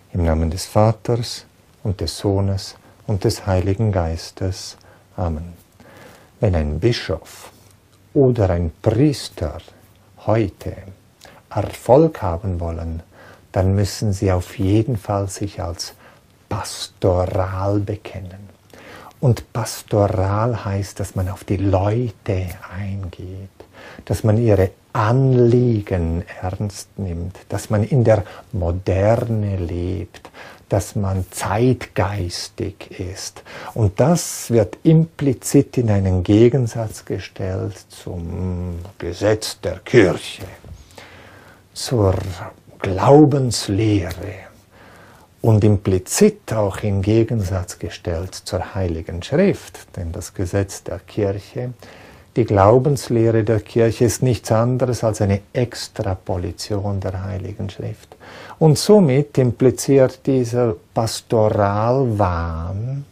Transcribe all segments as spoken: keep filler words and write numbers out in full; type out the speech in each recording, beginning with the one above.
Im Namen des Vaters und des Sohnes und des Heiligen Geistes. Amen. Wenn ein Bischof oder ein Priester heute Erfolg haben wollen, dann müssen sie auf jeden Fall sich als pastoral bekennen. Und pastoral heißt, dass man auf die Leute eingeht, dass man ihre Anliegen ernst nimmt, dass man in der Moderne lebt, dass man zeitgeistig ist. Und das wird implizit in einen Gegensatz gestellt zum Gesetz der Kirche, zur Glaubenslehre und implizit auch in Gegensatz gestellt zur Heiligen Schrift, denn das Gesetz der Kirche, die Glaubenslehre der Kirche ist nichts anderes als eine Extrapolition der Heiligen Schrift. Und somit impliziert dieser Pastoralwahn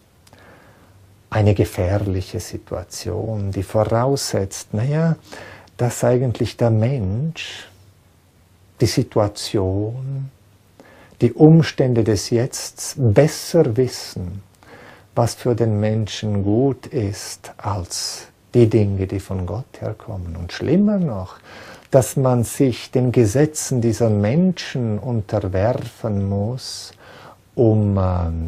eine gefährliche Situation, die voraussetzt, naja, dass eigentlich der Mensch die Situation, die Umstände des Jetzt besser wissen, was für den Menschen gut ist, als die Dinge, die von Gott herkommen. Und schlimmer noch, dass man sich den Gesetzen dieser Menschen unterwerfen muss, um,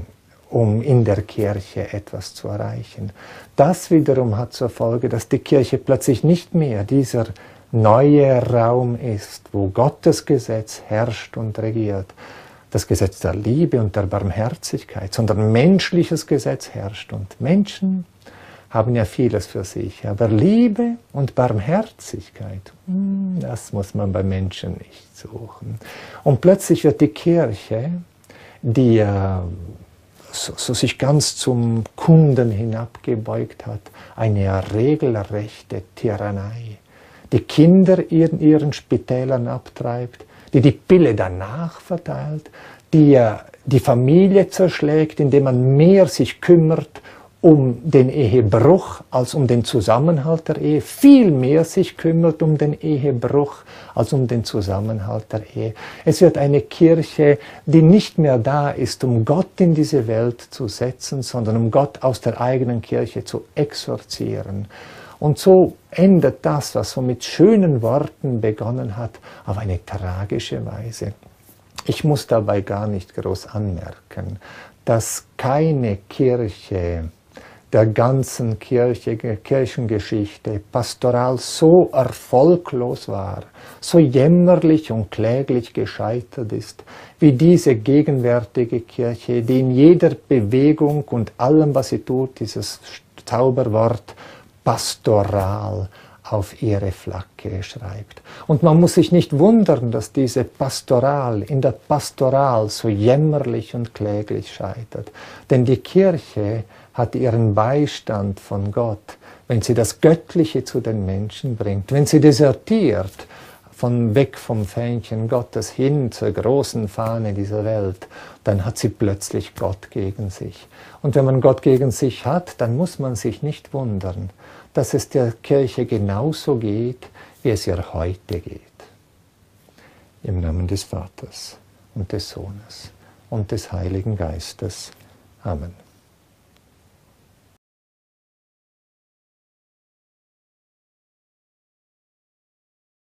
um in der Kirche etwas zu erreichen. Das wiederum hat zur Folge, dass die Kirche plötzlich nicht mehr dieser neue Raum ist, wo Gottes Gesetz herrscht und regiert, das Gesetz der Liebe und der Barmherzigkeit, sondern menschliches Gesetz herrscht. Und Menschen haben ja vieles für sich, aber Liebe und Barmherzigkeit, das muss man bei Menschen nicht suchen. Und plötzlich wird die Kirche, die ja so, so sich ganz zum Kunden hinabgebeugt hat, eine regelrechte Tyrannei, die Kinder in ihren Spitälern abtreibt, die die Pille danach verteilt, die die Familie zerschlägt, indem man mehr sich kümmert um den Ehebruch als um den Zusammenhalt der Ehe, viel mehr sich kümmert um den Ehebruch als um den Zusammenhalt der Ehe. Es wird eine Kirche, die nicht mehr da ist, um Gott in diese Welt zu setzen, sondern um Gott aus der eigenen Kirche zu exorzieren. Und so endet das, was so mit schönen Worten begonnen hat, auf eine tragische Weise. Ich muss dabei gar nicht groß anmerken, dass keine Kirche der ganzen Kirche, Kirchengeschichte pastoral so erfolglos war, so jämmerlich und kläglich gescheitert ist, wie diese gegenwärtige Kirche, die in jeder Bewegung und allem, was sie tut, dieses Zauberwort Pastoral auf ihre Flagge schreibt. Und man muss sich nicht wundern, dass diese Pastoral in der Pastoral so jämmerlich und kläglich scheitert. Denn die Kirche hat ihren Beistand von Gott, wenn sie das Göttliche zu den Menschen bringt, wenn sie desertiert, von weg vom Fähnchen Gottes hin zur großen Fahne dieser Welt, dann hat sie plötzlich Gott gegen sich. Und wenn man Gott gegen sich hat, dann muss man sich nicht wundern, dass es der Kirche genauso geht, wie es ihr heute geht. Im Namen des Vaters und des Sohnes und des Heiligen Geistes. Amen.